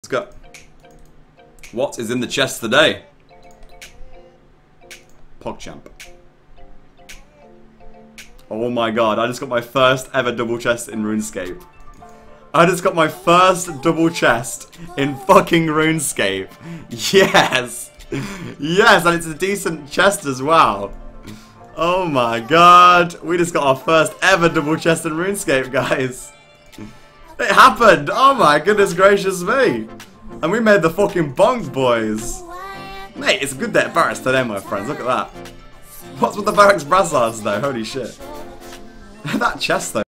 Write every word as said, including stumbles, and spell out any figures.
go. What is in the chest today? PogChamp. Oh my god, I just got my first ever double chest in RuneScape. I just got my first double chest in fucking RuneScape. Yes! Yes, and it's a decent chest as well. Oh my god. We just got our first ever double chest in RuneScape, guys. It happened! Oh my goodness gracious me! And we made the fucking bonk, boys. Mate, it's a good day at Barrows today, my friends. Look at that. What's with the Barracks brassards, though? Holy shit. That chest, though.